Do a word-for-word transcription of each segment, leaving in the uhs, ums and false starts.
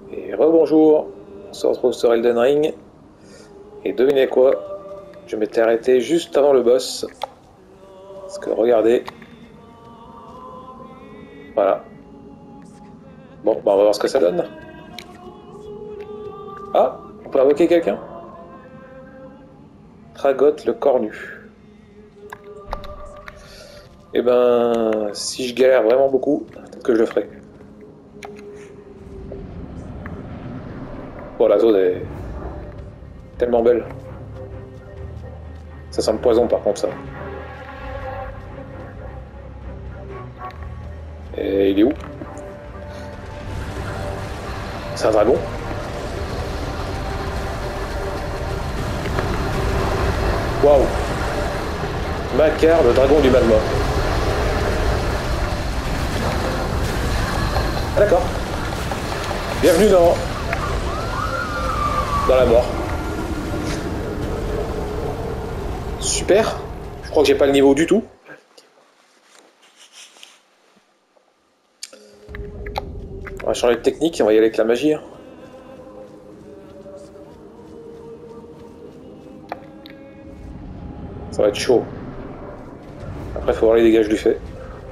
Et rebonjour, on se retrouve sur Elden Ring. Et devinez quoi? Je m'étais arrêté juste avant le boss. Parce que regardez. Voilà. Bon, bah on va voir ce que ça donne. Ah, on peut invoquer quelqu'un? Tragot le cornu. Et ben, si je galère vraiment beaucoup, peut-être que je le ferai. Bon, la zone est tellement belle. Ça sent le poison par contre, ça. Et il est où? C'est un dragon? Waouh! Makar, le dragon du magma. Ah, d'accord. Bienvenue dans... dans la mort. Super. Je crois que j'ai pas le niveau du tout. On va changer de technique et on va y aller avec la magie. Ça va être chaud. Après, il faut voir les dégâts que je lui fais.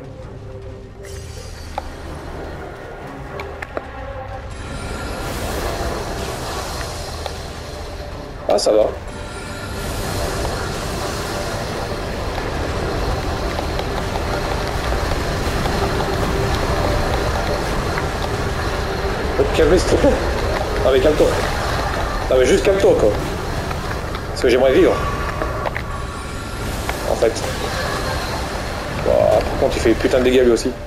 Ah, ça va. Calme-toi, s'il te plaît. Non mais calme-toi. Non mais juste calme-toi quoi. Parce que j'aimerais vivre. En fait. Wow, par contre il fait putain de dégâts lui aussi.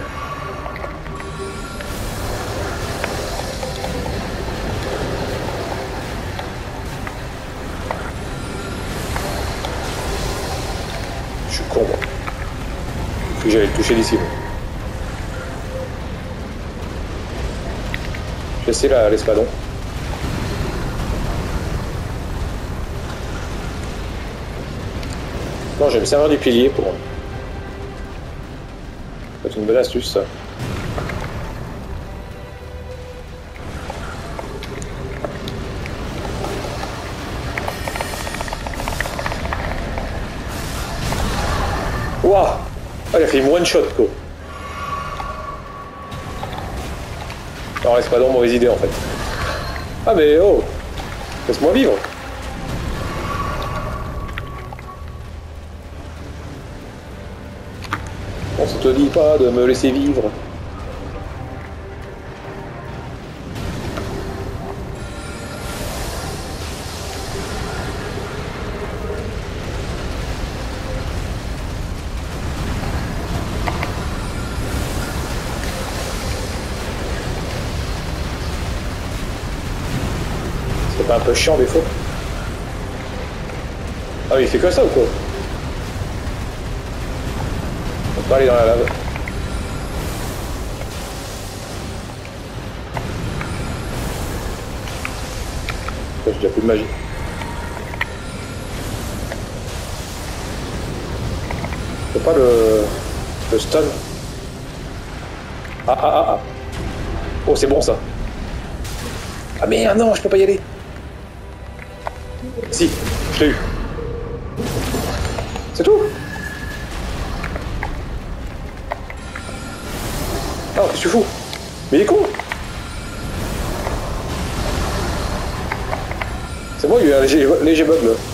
Je suis con moi. Faut que j'allais le toucher d'ici. Je vais essayer l'espadon. Non, je vais me servir du pilier pour... C'est une bonne astuce ça. Waouh! Ah, il a fait une one shot quoi. Non, l'espadon, mauvaise idée en fait. Ah mais oh! Laisse-moi vivre! On se te dit pas de me laisser vivre. C'est pas un peu chiant des fois? Ah mais il fait que ça ou quoi? On peut pas aller dans la lave. J'ai déjà plus de magie. Je peux pas le... le stun. Ah ah ah ah. Oh c'est bon ça. Ah merde non, je peux pas y aller. Si, je l'ai eu. C'est tout. Oh, qu'est-ce que tu fous? Mais il est con. C'est moi, il y a eu un léger, léger bug là.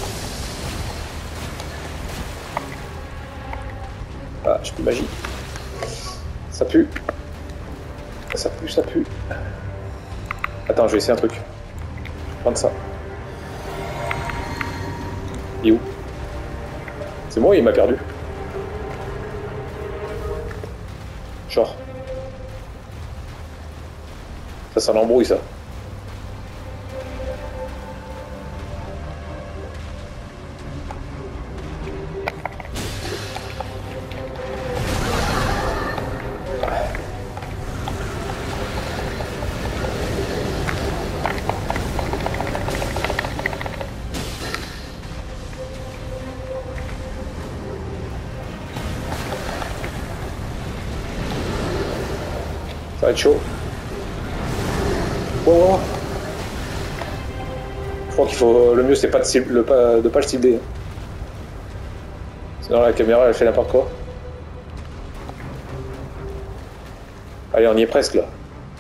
Ah, j'ai plus de magie. Ça pue. Ça pue, ça pue. Attends, je vais essayer un truc. Je vais prendre ça. Il est où? C'est moi, il m'a perdu. Genre. Ça, ça l'embrouille, ça. Ça va être chaud. Oh. Je crois qu'il faut... Le mieux, c'est pas de, cible... le pas... de pas le cibler. Sinon, la caméra, elle fait n'importe quoi. Allez, on y est presque, là.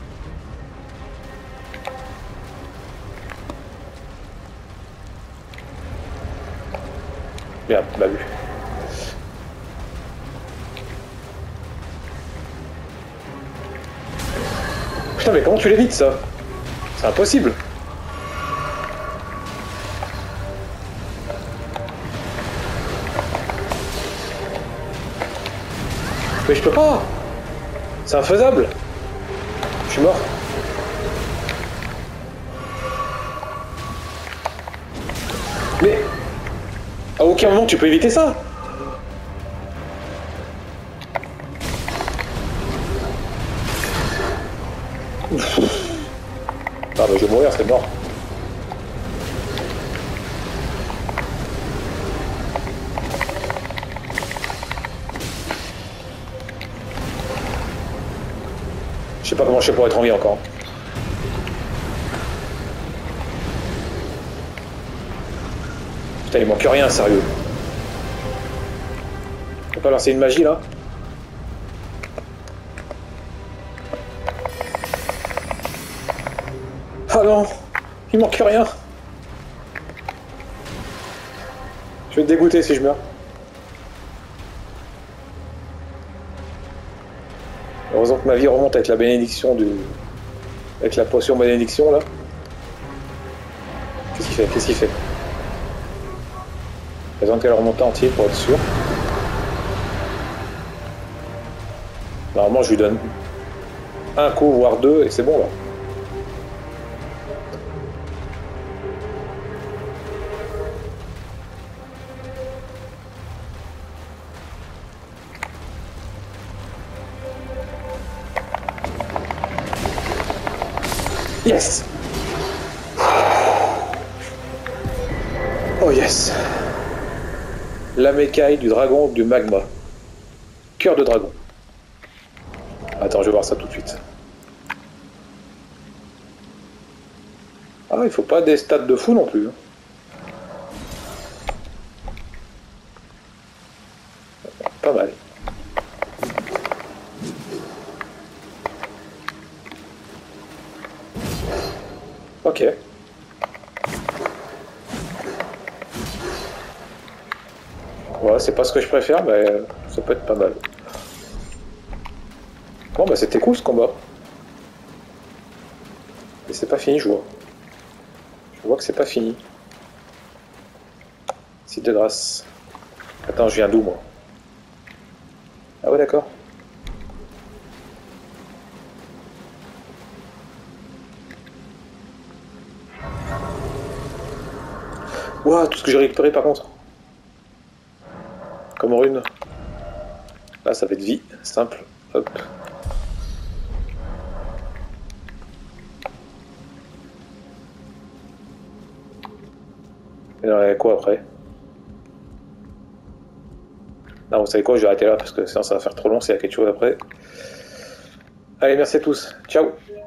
Merde, on l'a vu. Putain, mais comment tu l'évites, ça? C'est impossible. Mais je peux pas. C'est infaisable. Je suis mort. Mais... à aucun moment tu peux éviter ça. Ah mais je vais mourir, c'est mort. Je sais pas comment je fais pour être en vie encore. Putain, il manque rien, sérieux. On peut pas lancer une magie là? Ah non, il manque rien. Je vais être dégoûté si je meurs. Heureusement que ma vie remonte avec la bénédiction du... avec la potion bénédiction là. Qu'est-ce qu'il fait? Qu'est-ce qu'il fait? Présente qu'elle remonte entier pour être sûr. Normalement je lui donne un coup voire deux et c'est bon là. Yes! Oh yes! Lame écaille du dragon du magma. Cœur de dragon. Attends, je vais voir ça tout de suite. Ah, il faut pas des stats de fou non plus. Pas mal. Ok. Voilà, c'est pas ce que je préfère, mais ça peut être pas mal. Bon, bah c'était cool ce combat. Et c'est pas fini, je vois. Je vois que c'est pas fini. Site de grâce. Attends, je viens d'où, moi? Ah ouais, d'accord. Ouah, tout ce que j'ai récupéré par contre. Comme rune. Là, ça va être vie, simple. Hop. Et là, il y a quoi après? Non, vous savez quoi, je vais arrêter là parce que sinon ça va faire trop long s'il y a quelque chose après. Allez, merci à tous. Ciao!